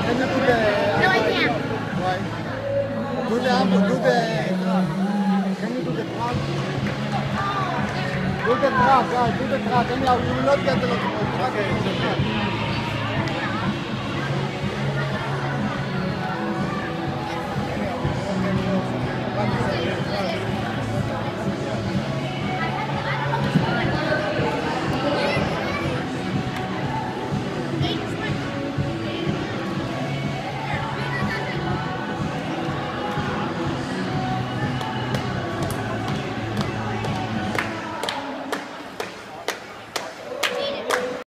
Can you do the... No, I can't. Right. Do the hamburger, do the... Can you do the truck? Do the truck, guys, do the truck. Anyhow, you will not get the locomotive. Okay, it's okay.